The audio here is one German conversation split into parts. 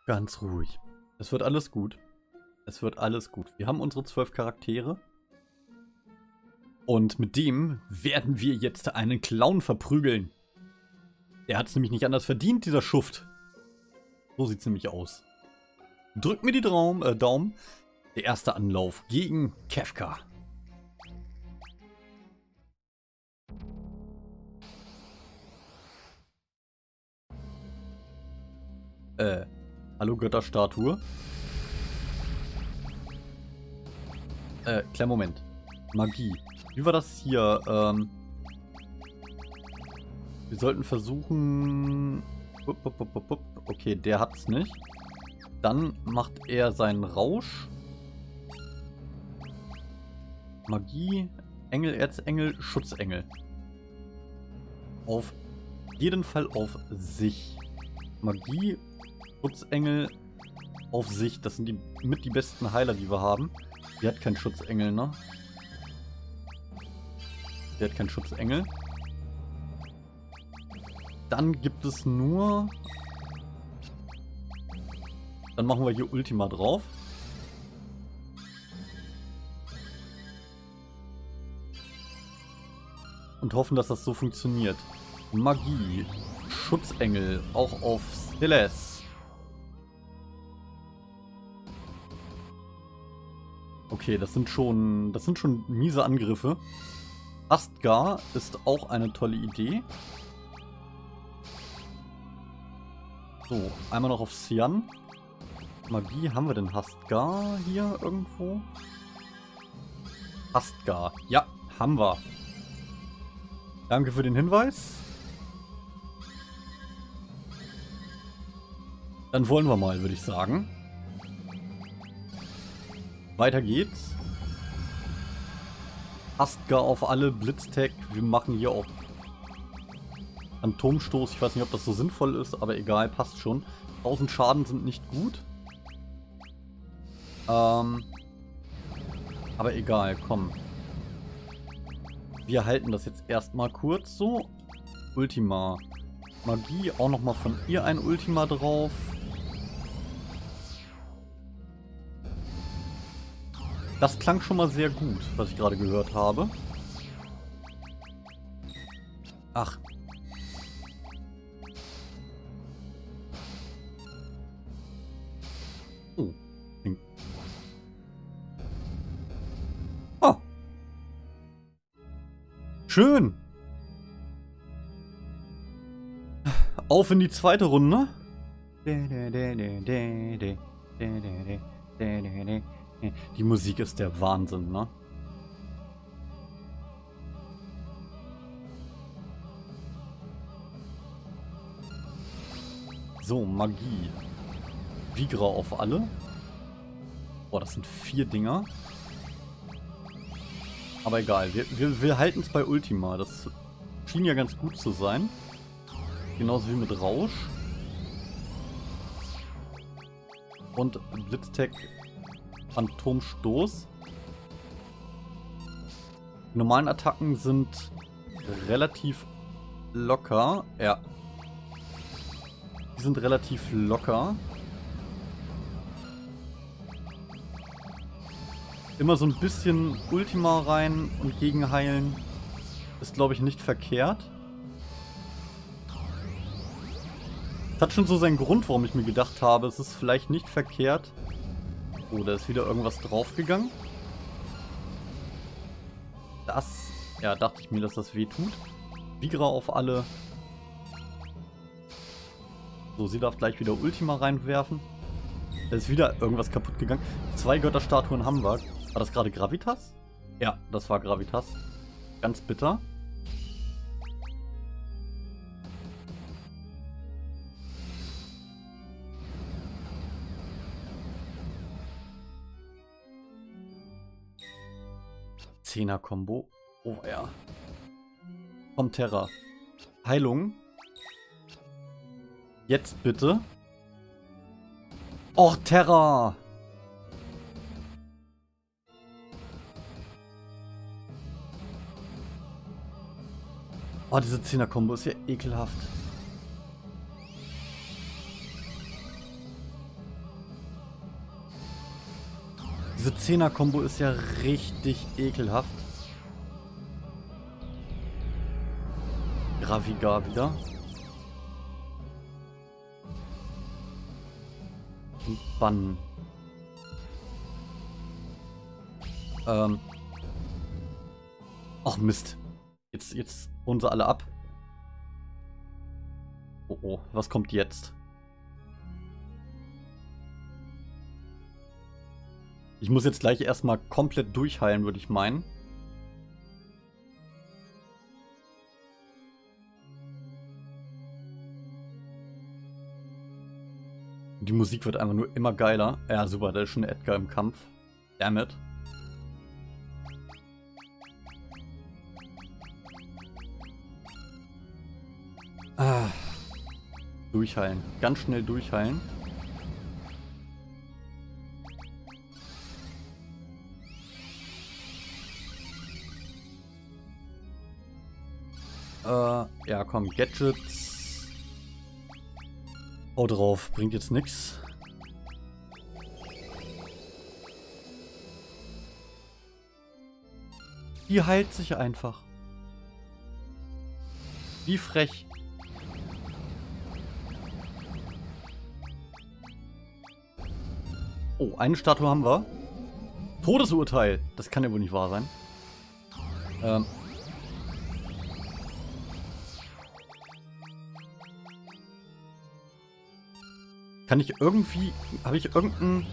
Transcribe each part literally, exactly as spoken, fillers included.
Ganz ruhig. Es wird alles gut. Es wird alles gut. Wir haben unsere zwölf Charaktere. Und mit dem werden wir jetzt einen Clown verprügeln. Der hat es nämlich nicht anders verdient, dieser Schuft. So sieht es nämlich aus. Drückt mir die Traum, äh, Daumen. Der erste Anlauf gegen Kefka. Äh, hallo Götterstatue. Äh, kleinen Moment. Magie. Wie war das hier? Ähm, wir sollten versuchen... Okay, der hat's nicht. Dann macht er seinen Rausch. Magie, Engel, Erzengel, Schutzengel. Auf jeden Fall auf sich. Magie, Schutzengel auf sich. Das sind die mit die besten Heiler, die wir haben. Die hat keinen Schutzengel, ne? Die hat keinen Schutzengel. Dann gibt es nur... Dann machen wir hier Ultima drauf. Und hoffen, dass das so funktioniert. Magie. Schutzengel. Auch auf Celeste. Okay, das sind schon, das sind schon miese Angriffe. Astgar ist auch eine tolle Idee. So, einmal noch auf Cyan. Magie, haben wir denn Hastgar hier irgendwo? Hastgar, ja, haben wir. Danke für den Hinweis. Dann wollen wir mal, würde ich sagen. Weiter geht's. Hastgar auf alle, Blitztag. Wir machen hier auch Phantomstoß. Ich weiß nicht, ob das so sinnvoll ist, aber egal, passt schon. tausend Schaden sind nicht gut. Ähm, aber egal, komm. Wir halten das jetzt erstmal kurz so. Ultima. Magie, auch nochmal von ihr ein Ultima drauf. Das klang schon mal sehr gut, was ich gerade gehört habe. Ach. Oh. Oh. Schön. Auf in die zweite Runde. Die Musik ist der Wahnsinn, ne? So, Magie. Vigra auf alle. Boah, das sind vier Dinger. Aber egal, wir, wir, wir halten es bei Ultima. Das schien ja ganz gut zu sein. Genauso wie mit Rausch. Und Blitztag, Phantomstoß. Die normalen Attacken sind relativ locker. Ja. Die sind relativ locker. Immer so ein bisschen Ultima rein und gegenheilen ist, glaube ich, nicht verkehrt. Das hat schon so seinen Grund, warum ich mir gedacht habe, es ist vielleicht nicht verkehrt. Oh, da ist wieder irgendwas draufgegangen. Das, ja, dachte ich mir, dass das weh tut. Vigra auf alle. So, sie darf gleich wieder Ultima reinwerfen. Da ist wieder irgendwas kaputt gegangen. Zwei Götterstatuen haben wir. War das gerade Gravitas? Ja, das war Gravitas. Ganz bitter. Zehner-Kombo. Oh ja. Vom Terra. Heilung. Jetzt bitte. Och, Terra! Oh, diese Zehner-Kombo ist ja ekelhaft. Diese Zehner-Kombo ist ja richtig ekelhaft. Gravigar wieder. Und Bann. Ähm. Ach Mist. Jetzt, jetzt holen sie alle ab. Oh oh, was kommt jetzt? Ich muss jetzt gleich erstmal komplett durchheilen, würde ich meinen. Die Musik wird einfach nur immer geiler. Ja, super, da ist schon Edgar im Kampf. Damn it. Ah. Durchheilen. Ganz schnell durchheilen. Äh, ja komm, Gadgets. Oh drauf, bringt jetzt nix. Die heilt sich einfach. Wie frech. Oh, eine Statue haben wir. Todesurteil. Das kann ja wohl nicht wahr sein. Ähm. Kann ich irgendwie... Habe ich irgendein...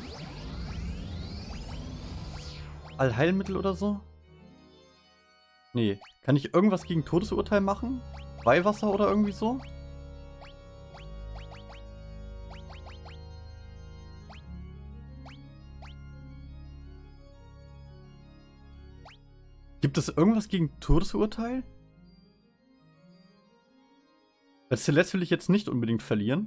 Allheilmittel oder so? Nee. Kann ich irgendwas gegen Todesurteil machen? Weihwasser oder irgendwie so? Gibt es irgendwas gegen Todesurteil? Weil Celeste will ich jetzt nicht unbedingt verlieren.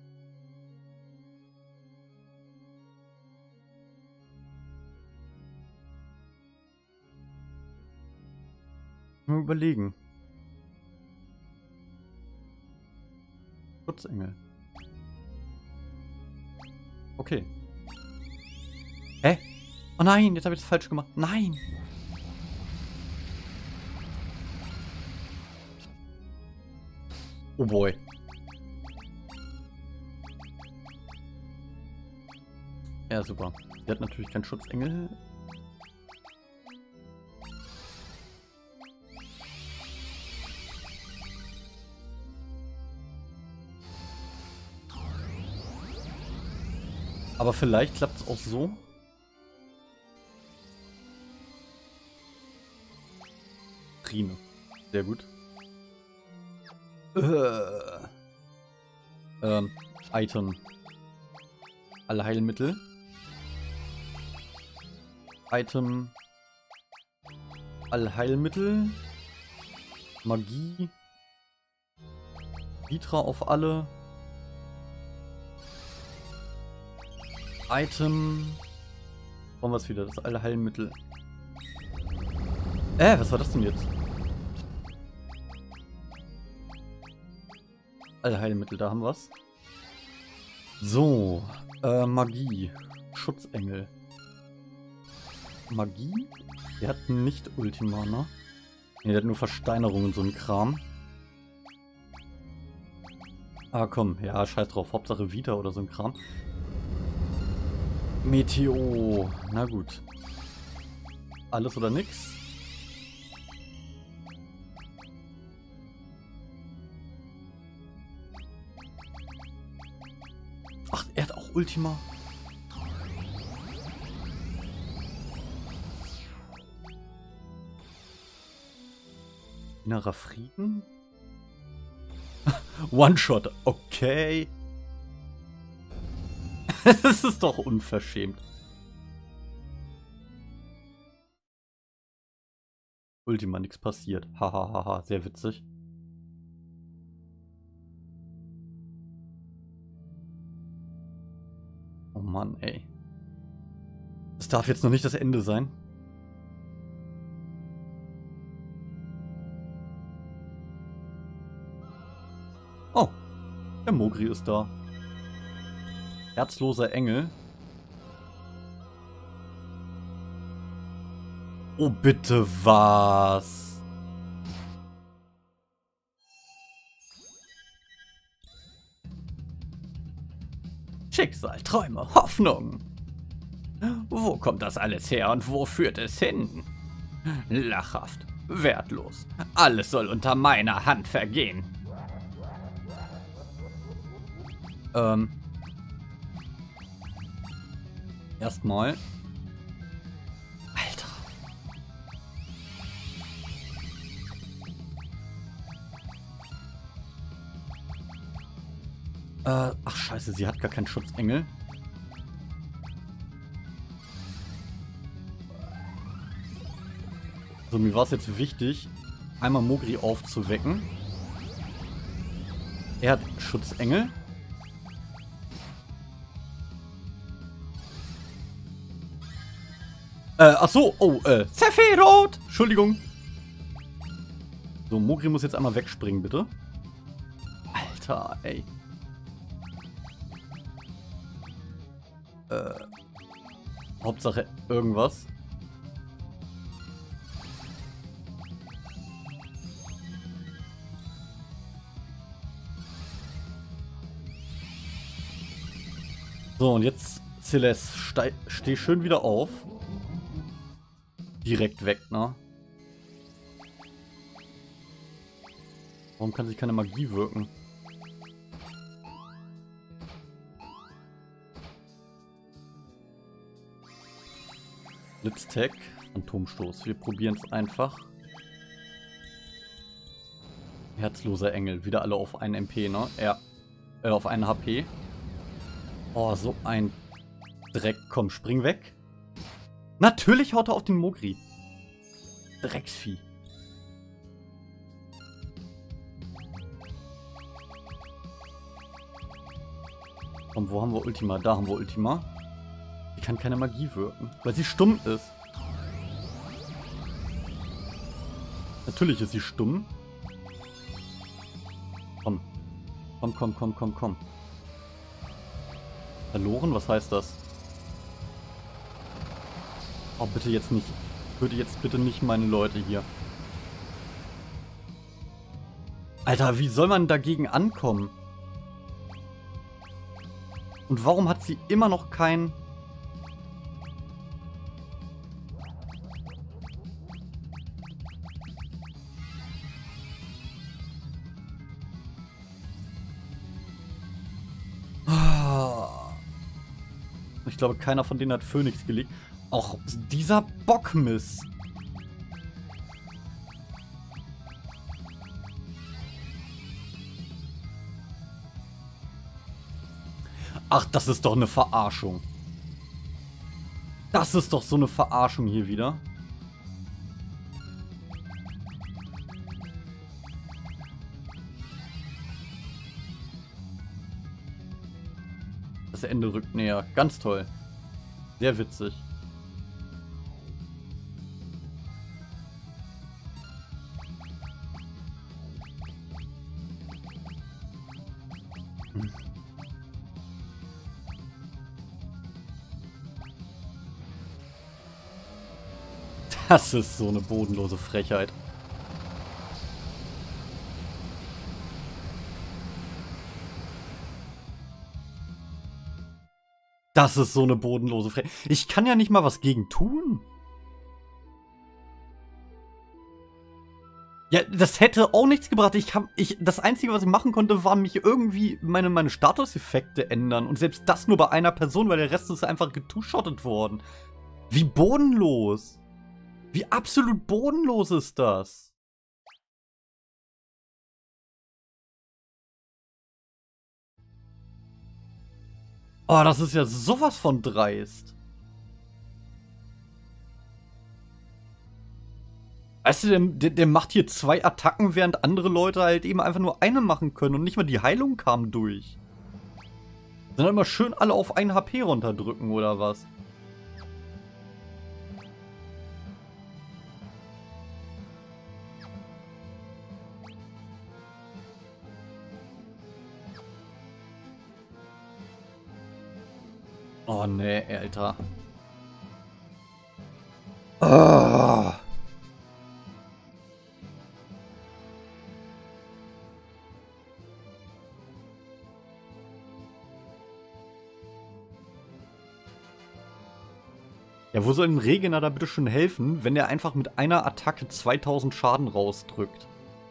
Mal überlegen. Schutzengel. Okay. Hä? Oh nein, jetzt habe ich das falsch gemacht. Nein! Oh boy. Ja, super. Sie hat natürlich keinen Schutzengel. Aber vielleicht klappt es auch so. Trine. Sehr gut. Äh. Ähm, Item. Allheilmittel. Item. Allheilmittel. Magie. Vitra auf alle. Item. Wollen wir es wieder? Das Allheilmittel. Äh, was war das denn jetzt? Allheilmittel, da haben wir's. So, äh, Magie. Schutzengel. Magie? Der hat nicht Ultima, ne? Ne, der hat nur Versteinerung und so ein Kram. Ah, komm, ja, scheiß drauf. Hauptsache Vita oder so ein Kram. Meteo. Na gut. Alles oder nix? Ach, er hat auch Ultima. Innerer Frieden? One-Shot, okay. Das ist doch unverschämt. Ultima, nichts passiert. Hahaha, sehr witzig. Oh Mann, ey. Das darf jetzt noch nicht das Ende sein. Oh, der Mogri ist da. Herzloser Engel. Oh, bitte was? Schicksal, Träume, Hoffnung. Wo kommt das alles her und wo führt es hin? Lachhaft, wertlos. Alles soll unter meiner Hand vergehen. Ähm. Erstmal. Alter. Äh, ach scheiße, sie hat gar keinen Schutzengel. So, mir war es jetzt wichtig, einmal Mogri aufzuwecken. Er hat Schutzengel. Äh, ach so, oh, äh, Sephiroth! Entschuldigung. So, Mogri muss jetzt einmal wegspringen, bitte. Alter, ey. Äh, Hauptsache irgendwas. So, und jetzt, Celeste, steh, steh schön wieder auf. Direkt weg, ne? Warum kann sich keine Magie wirken? Blitztag, Phantomstoß. Wir probieren es einfach. Herzloser Engel. Wieder alle auf einen M P, ne? Ja. Äh, auf einen H P. Oh, so ein Dreck. Komm, spring weg. Natürlich haut er auf den Mogri. Drecksvieh. Komm, wo haben wir Ultima? Da haben wir Ultima. Die kann keine Magie wirken, weil sie stumm ist. Natürlich ist sie stumm. Komm. Komm, komm, komm, komm, komm. Verloren? Was heißt das? Oh, bitte jetzt nicht. Bitte jetzt bitte nicht meine Leute hier. Alter, wie soll man dagegen ankommen? Und warum hat sie immer noch kein... Ich glaube, keiner von denen hat Phönix gelegt. Auch dieser Bockmist. Ach, das ist doch eine Verarschung. Das ist doch so eine Verarschung hier wieder. Das Ende rückt näher. Ganz toll. Sehr witzig. Hm. Das ist so eine bodenlose Frechheit. Das ist so eine bodenlose Frechheit. Ich kann ja nicht mal was gegen tun. Ja, das hätte auch nichts gebracht. Ich hab, ich, das Einzige, was ich machen konnte, war mich irgendwie meine, meine Statuseffekte ändern. Und selbst das nur bei einer Person, weil der Rest ist einfach getushottet worden. Wie bodenlos. Wie absolut bodenlos ist das? Oh, das ist ja sowas von dreist. Weißt du, der, der, der macht hier zwei Attacken, während andere Leute halt eben einfach nur eine machen können und nicht mal die Heilung kam durch. Dann immer schön alle auf ein H P runterdrücken, oder was? Oh, nee, Alter. Oh. Ja, wo soll ein Regener da bitte schon helfen, wenn er einfach mit einer Attacke zweitausend Schaden rausdrückt?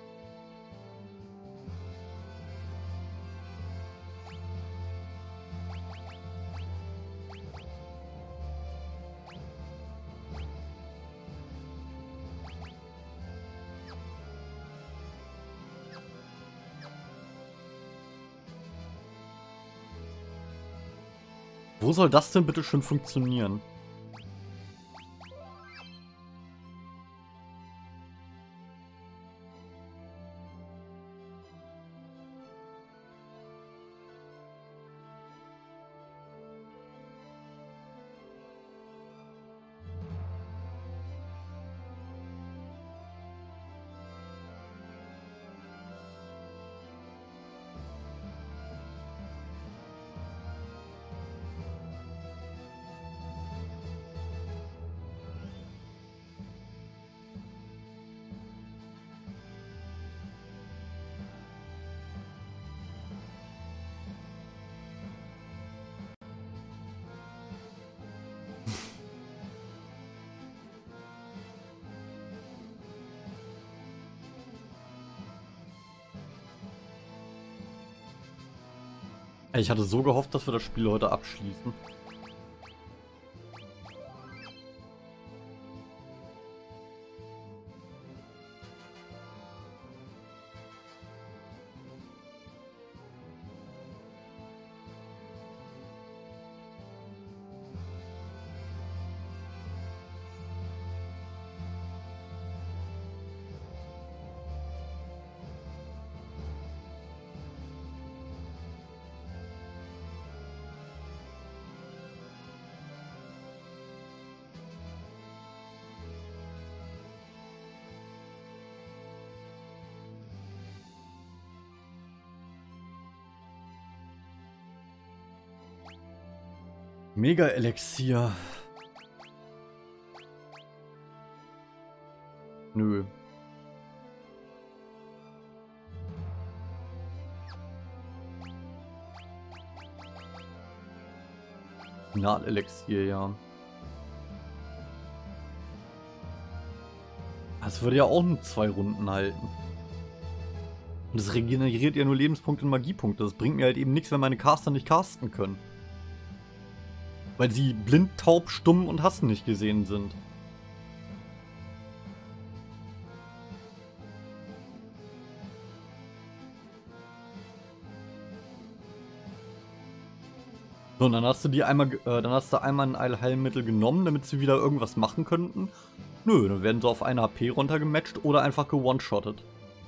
Wo soll das denn bitte schon funktionieren? Ich hatte so gehofft, dass wir das Spiel heute abschließen. Mega-Elixier. Nö. Final-Elixier, ja. Das würde ja auch nur zwei Runden halten. Und es regeneriert ja nur Lebenspunkte und Magiepunkte. Das bringt mir halt eben nichts, wenn meine Caster nicht casten können. Weil sie blind, taub, stumm und hast nicht gesehen sind. So, und dann hast du die einmal, äh, dann hast du einmal ein Eilheilmittel genommen, damit sie wieder irgendwas machen könnten. Nö, dann werden sie auf eine H P runtergematcht oder einfach ge-one-shottet.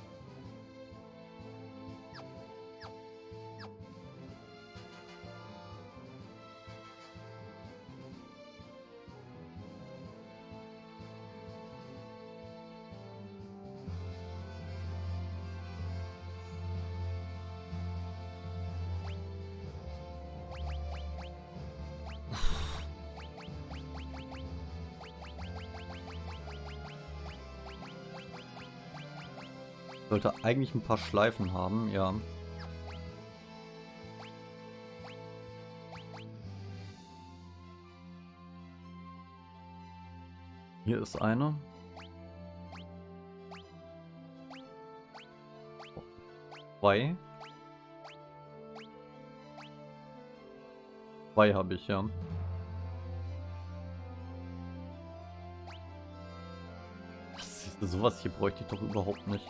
Sollte eigentlich ein paar Schleifen haben, ja. Hier ist eine. Zwei. Zwei habe ich, ja. Was ist, sowas hier bräuchte ich doch überhaupt nicht.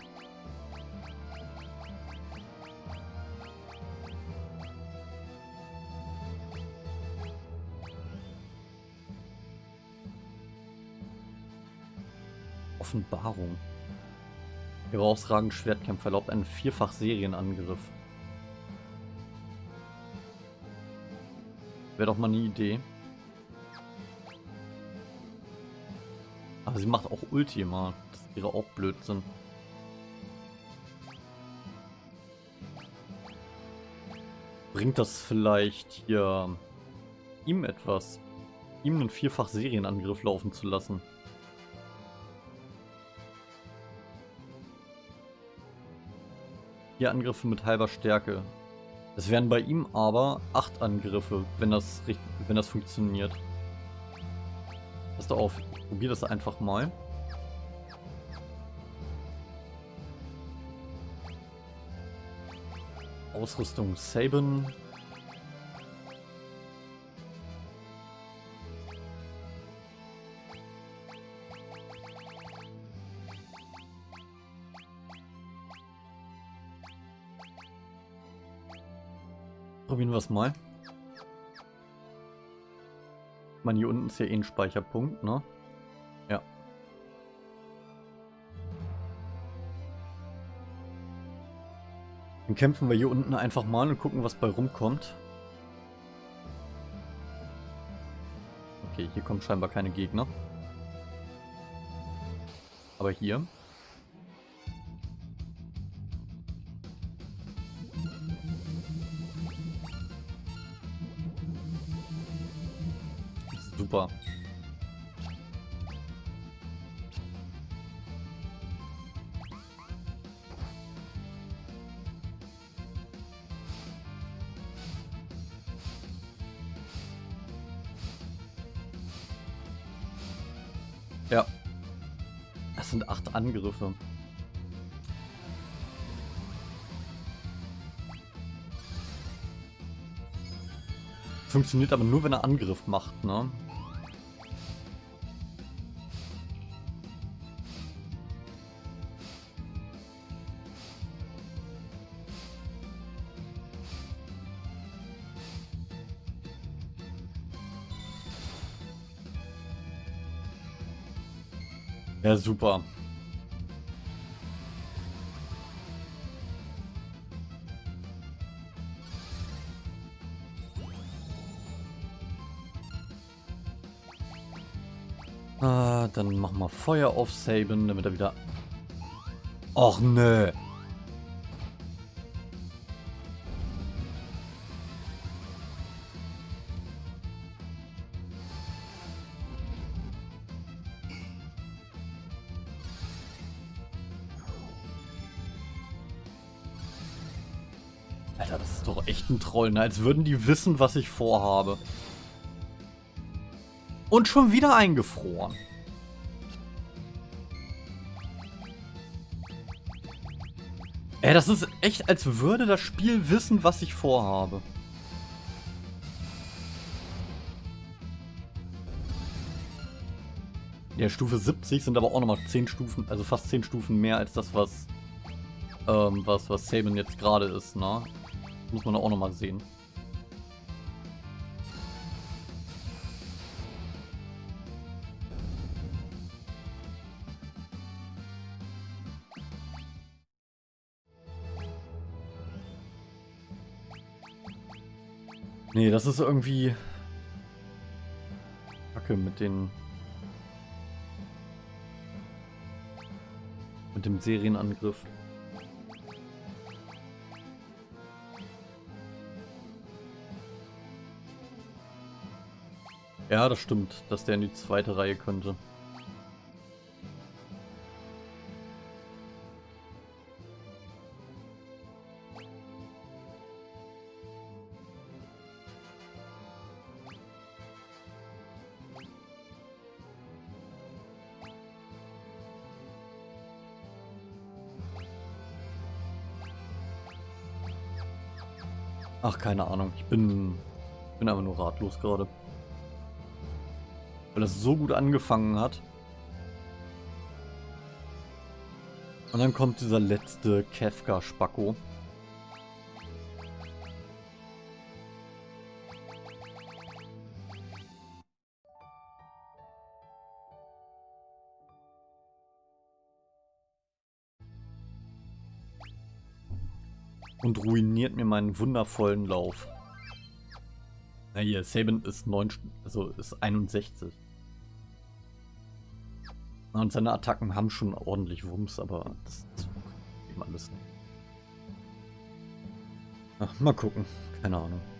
Offenbarung. Herausragend Schwertkämpfer erlaubt einen Vierfach-Serienangriff. Wäre doch mal eine Idee. Aber sie macht auch Ultima. Das wäre auch Blödsinn. Bringt das vielleicht hier ihm etwas? Ihm einen Vierfach-Serienangriff laufen zu lassen? Vier Angriffe mit halber Stärke. Es wären bei ihm aber acht Angriffe, wenn das, wenn das funktioniert. Pass doch auf, ich probiere das einfach mal. Ausrüstung Sabin. Probieren wir es mal. Ich meine, hier unten ist ja eh ein Speicherpunkt, ne? Ja. Dann kämpfen wir hier unten einfach mal und gucken, was bei rumkommt. Okay, hier kommen scheinbar keine Gegner. Aber hier. Super. Ja. Das sind acht Angriffe. Funktioniert aber nur, wenn er Angriff macht, ne? Ja, super. Ah, dann machen wir Feuer auf Sabin, damit er wieder... Och, nö. Alter, das ist doch echt ein Troll, ne? Als würden die wissen, was ich vorhabe. Und schon wieder eingefroren. Ey, das ist echt, als würde das Spiel wissen, was ich vorhabe. Ja, Stufe siebzig sind aber auch nochmal zehn Stufen, also fast zehn Stufen mehr als das, was ähm, was, was Sabin jetzt gerade ist, ne? Muss man auch nochmal sehen. Nee, das ist irgendwie Kacke mit den mit dem Serienangriff. Ja, das stimmt, dass der in die zweite Reihe könnte. Ach, keine Ahnung. Ich bin, bin einfach nur ratlos gerade. Weil das so gut angefangen hat. Und dann kommt dieser letzte Kefka-Spacko. Und ruiniert mir meinen wundervollen Lauf. Na hier, Sabin ist neun, also ist einundsechzig. Und seine Attacken haben schon ordentlich Wumms, aber das ist eben alles nicht. Ach, mal gucken. Keine Ahnung.